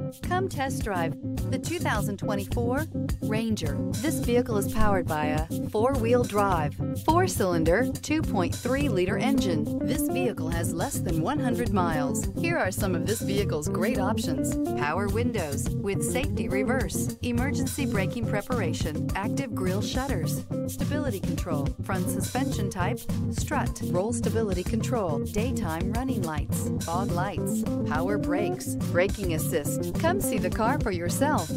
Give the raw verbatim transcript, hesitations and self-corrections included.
Come test drive the two thousand twenty-four Ranger. This vehicle is powered by a four-wheel drive, four-cylinder, two point three liter engine. This vehicle has less than one hundred miles. Here are some of this vehicle's great options: power windows with safety reverse, emergency braking preparation, active grille shutters, stability control, front suspension type, strut, roll stability control, daytime running lights, fog lights, power brakes, braking assist. Come see the car for yourself.